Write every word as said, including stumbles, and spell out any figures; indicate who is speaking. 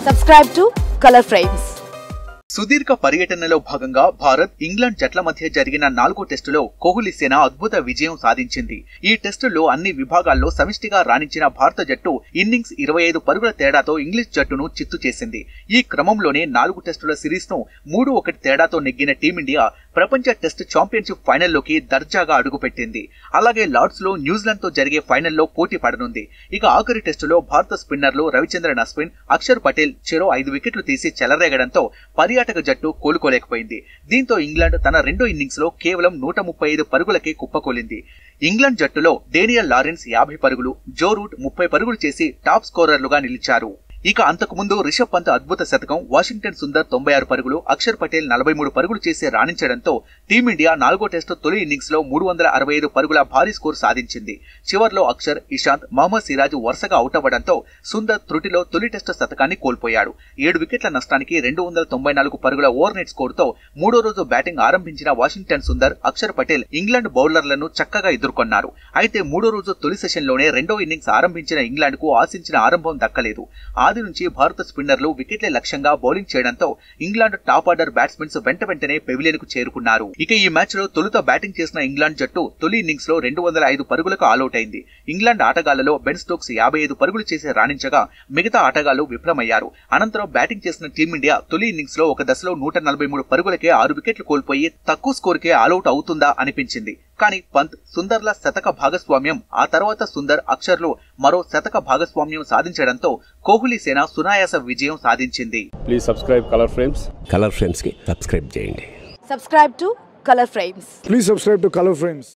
Speaker 1: Subscribe to Color Frames.
Speaker 2: సుదీర్ఘ పర్యటనలో భాగంగా భారత్ ఇంగ్లాండ్ జట్ల మధ్య జరిగిన నాలుగో టెస్టులో కోహ్లీ సేన అద్భుత విజయం సాధించింది. ఈ టెస్టులో అన్ని విభాగాల్లో సమిష్టిగా రాణించిన భారత జట్టు ఇన్నింగ్స్ ఇరవై ఐదు పరుగుల తేడాతో ఇంగ్లీష్ జట్టును చిత్తు చేసింది. ఈ క్రమంలోనే నాలుగు టెస్టుల సిరీస్ ను మూడు ఒకటి తేడాతో నెగ్గిన టీమిండియా ప్రపంచ టెస్ట్ ఛాంపియన్షిప్ ఫైనల్లోకి దర్జాగా అడుగుపెట్టింది. అలాగే లార్డ్స్ లో న్యూజిలాండ్ తో జరిగే ఫైనల్లో పోటీ పడనుంది. ఇక ఆఖరి టెస్టులో భారత స్పిన్నర్లు రవిచంద్రన్ అశ్విన్, అక్షర్ పటేల్ చెరో ఐదు వికెట్లు తీసి చెలరేగడంతో పర్యాటక జట్టు కోలుకోలేకపోయింది. దీంతో ఇంగ్లాండ్ తన రెండో ఇన్నింగ్స్ లో కేవలం నూట ముప్పై ఐదు పరుగులకే కుప్పకూలింది. ఇంగ్లాండ్ జట్టులో డేనియల్ లారెన్స్ యాభై పరుగులు, జో రూట్ ముప్పై పరుగులు చేసి టాప్ స్కోరర్లుగా నిలిచారు. ఇక అంతకుముందు రిషబ్ పంత్ అద్భుత శతకం, వాషింగ్టన్ సుందర్ తొంభై ఆరు పరుగులు, అక్షర్ పటేల్ నలభై మూడు పరుగులు చేసి రాణించడంతో టీమిండియా నాలుగో టెస్టు తొలి ఇన్నింగ్స్ లో మూడు వందల అరవై ఐదు పరుగుల భారీ స్కోర్ సాధించింది. చివర్లో అక్షర్, ఇషాంత్, మహమ్మద్ సిరాజ్ వరుసగా అవుట్ అవ్వడంతో సుందర్ త్రుటిలో తొలి టెస్టు శతకాన్ని కోల్పోయాడు. ఏడు వికెట్ల నష్టానికి రెండు వందల తొంభై నాలుగు పరుగుల ఓవర్ నెట్ స్కోర్ తో మూడో రోజు బ్యాటింగ్ ఆరంభించిన వాషింగ్టన్ సుందర్, అక్షర్ పటేల్ ఇంగ్లాండ్ బౌలర్లను చక్కగా ఎదుర్కొన్నారు. అయితే మూడో రోజు తొలి సెషన్ లోనే రెండో ఇన్నింగ్స్ ఆరంభించిన ఇంగ్లాండ్ కు ఆశించిన ఆరంభం దక్కలేదు. ఆది నుంచి భారత స్పిన్నర్లు వికెట్లే లక్ష్యంగా బౌలింగ్ చేయడంతో ఇంగ్లాండ్ టాప్ ఆర్డర్ బ్యాట్స్మెన్స్ వెంట వెంటనే పెవిలియన్ కు చేరుకున్నారు. ఇక ఈ మ్యాచ్ లో తొలుత బ్యాటింగ్ చేసిన ఇంగ్లాండ్ జట్టు తొలి ఇన్నింగ్స్ లో రెండు వందల ఐదు పరుగులకు ఆలౌట్ అయింది. ఇంగ్లాండ్ ఆటగాళ్లలో బెన్ స్టోక్స్ యాభై ఐదు పరుగులు చేసి రాణించగా మిగతా ఆటగాళ్లు విఫలమయ్యారు. అనంతరం బ్యాటింగ్ చేసిన టీమిండియా తొలి ఇన్నింగ్స్ లో ఒక దశలో నూట నలభై మూడు పరుగులకే ఆరు వికెట్లు కోల్పోయి తక్కువ స్కోర్కే ఆలౌట్ అవుతుందా అనిపించింది. కానీ పంత్, సుందర్ల శతక భాగస్వామ్యం, ఆ తర్వాత సుందర్, అక్షర్లు మరో శతక భాగస్వామ్యం సాధించడంతో కోహ్లీ సేన సునాయాస విజయం సాధించింది.
Speaker 3: Please subscribe colour frames.
Speaker 4: Colour frames కి సబ్స్క్రైబ్ చేయండి.
Speaker 1: Subscribe to Color Frames.
Speaker 5: Please subscribe to Color Frames.